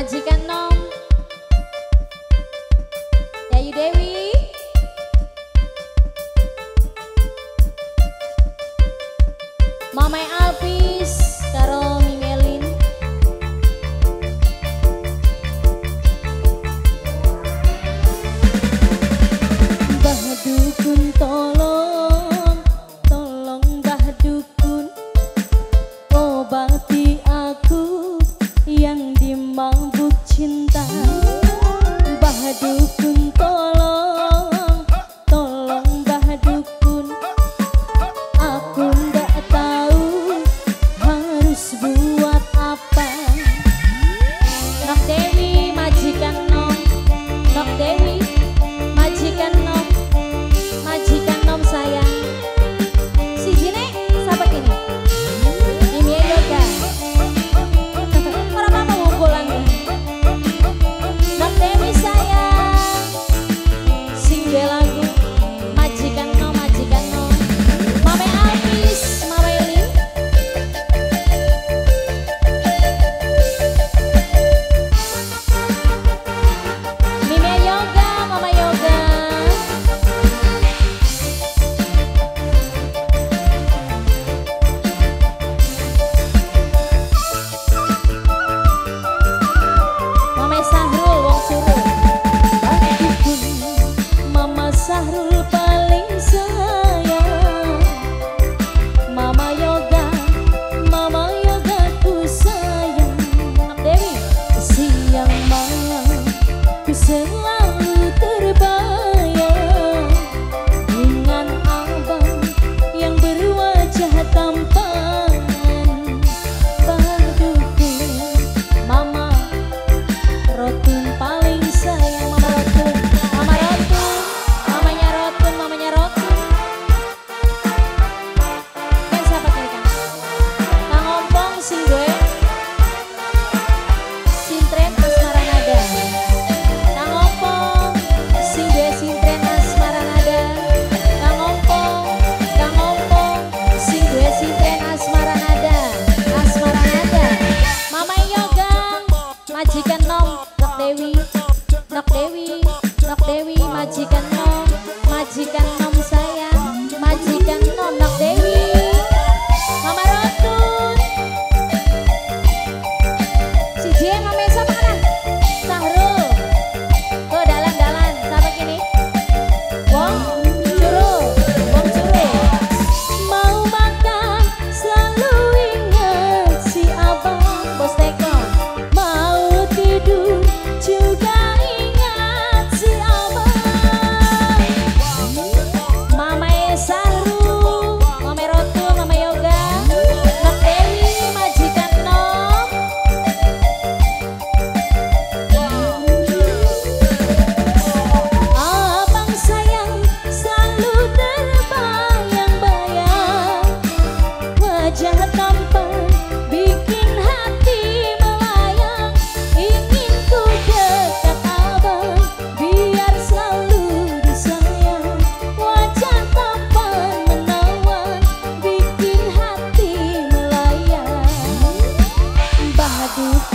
Majikan Nom, Yayu Dewi, Mamai Alpis, karo Mimelin, Mbah Dukun tolong, tolong Mbah Dukun, obati aku yang dimabuk cinta. Mbah Dukun tolong, tolong Mbah Dukun, aku nggak tahu harus buat apa. Nok Dewi majikan Nom, Nok Dewi majikan Nom, majikan Nom sayang. Si Jine sahabat ini, ini yoga. Orang mama ngumpulan. Nok Dewi sayang, sing dua lagu majikan Nom, majikan Nom. Mame Alpis, Mame Lin, Mime Yoga, Mama Yoga. Mama Sahrul wong suruh. Mama Sahrul paling sayang. Mama Yoga ku sayang. Nok Dewi, siang malam ku selalu terbayang dengan abang yang berwajah tampan. Mbah Dukun, Mama Rotun paling sayang. Mama Rotun, Mama Rotun, mamanya Rotun, mamanya Rotun. Kan siapa kali kan? Kang Ompong sing gue, Sintren Asmaranada. Kang Ompong sing gue, Sintren Asmaranada. Kang Ompong sing gue, Sintren Asmaranada. Asmaranada. Mama Yoga, majikan Nom, Nok Dewi, Nok Dewi, Nok Dewi, majikan Nom, majikan Nom sayang, majikan Nom, Nok Dewi. Mama Rotun, si J, Mama siapa kan? Sahrul, tuh dalan-dalan, siapa gini? Wong Curu, Wong Curu. Mau makan selalu ingat si abang Bos Teko. Mau tidur juga ingat si abang. Mama Sahrul, Mama Rotun, Mama Yoga, Nok Dewi, majikan Nom. Abang sayang selalu terbayang-bayang, wajah tampan bikin hati melayang. Ingin ku dekat abang biar selalu disayang, wajah tampan menawan bikin hati melayang. Mbah Dukun